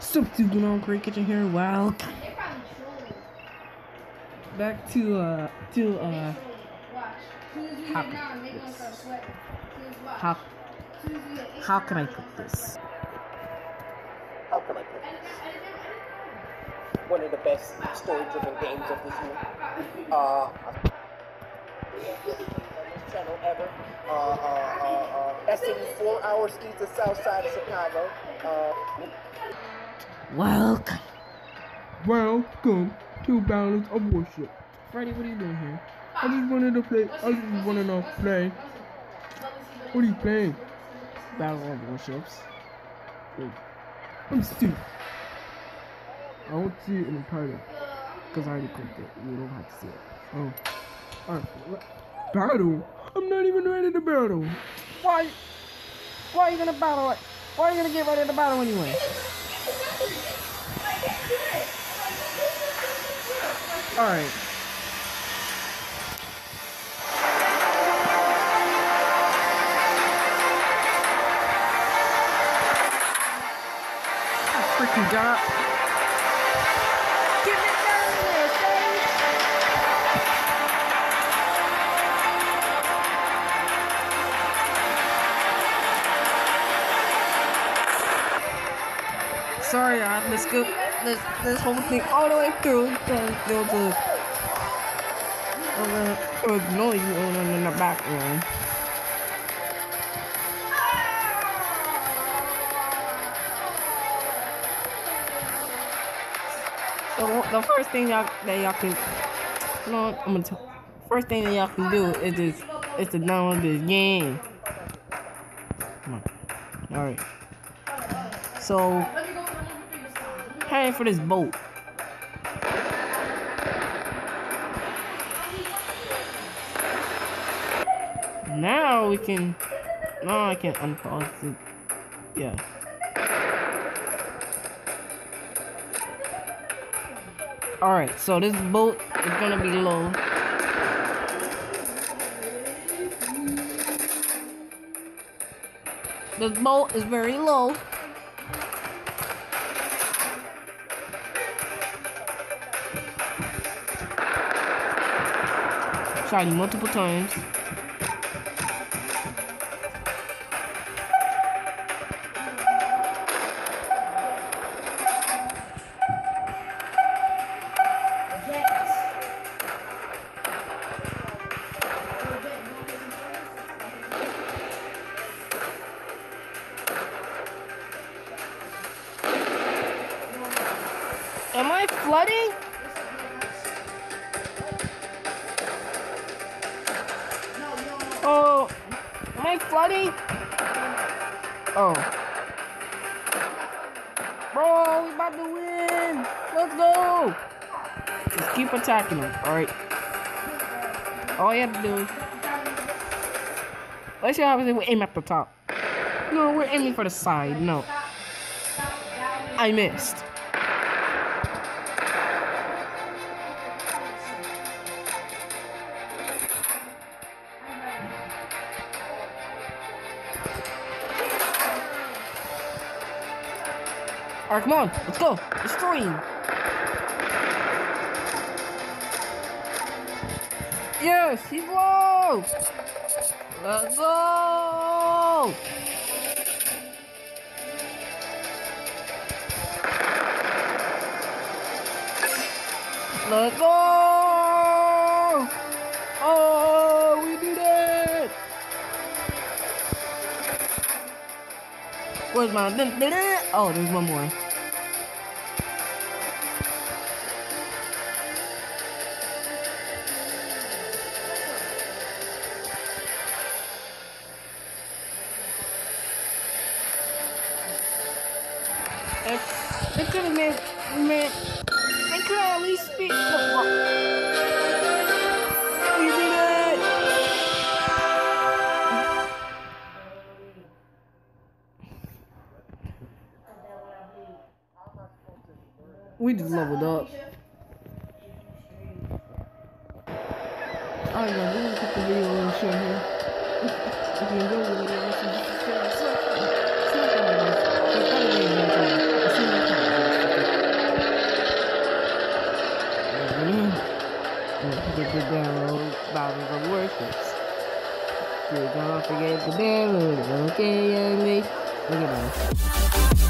Substitute going on Great Kitchen here. Wow. Back to how can I put this? How can I put this? One of the best story-driven games of this year. Channel ever. SMU 4 hours east to south side of Chicago. Welcome to Balance of Worship. Freddy, what are you doing here? I just wanted to play. What are you playing? Battle of Warships. Wait, I'm stupid. I won't see it in the title because I already clicked it. You don't have to see it. Oh, alright. Battle? I'm not even ready to battle. Why are you gonna battle it? Why are you gonna get ready to battle anyway? Alright. Freaking job. Get me down there, Dave. Sorry, I had to scoop this whole thing all the way through because there was a noise going on in the background. So the first thing first thing that y'all can do is to download this game. Come on. Alright. So heading for this boat. Now I can unpause it. Yeah. Alright, so this boat is gonna be low. This boat is very low. Shot you multiple times. Am I flooding? Oh, am I flooding? Oh. Bro, we about to win. Let's go. Just keep attacking them, alright? All you have to do is... Let's see how we aim at the top. No, we're aiming for the side. No. I missed. Alright, come on, let's go. Destroy him. Yes, he's low. Let's go. Let's go. Oh, we did it. Where's my... Oh, there's one more. They could have made... They could have at least speak... We did it! We just leveled up. Alright guys, we're gonna put the video on the show here. If you enjoyed the video, make sure you subscribe. Forget to download Bibles of Worships. Don't forget to download. Okay, young lady. Look at that.